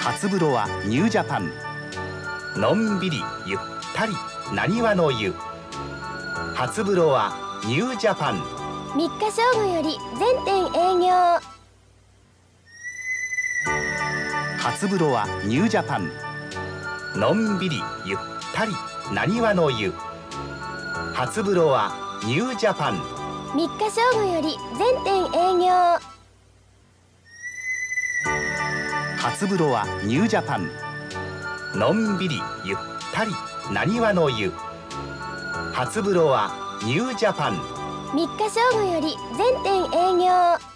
初風呂はニュージャパン。のんびりゆったりなにわの湯。初風呂はニュージャパン。 3日正午より全店営業。 初風呂はニュージャパン。のんびりゆったりなにわの湯。初風呂はニュージャパン。 3日正午より全店営業。 初風呂はニュージャパン。のんびりゆったりなにわの湯。初風呂はニュージャパン。 3日正午より全店営業。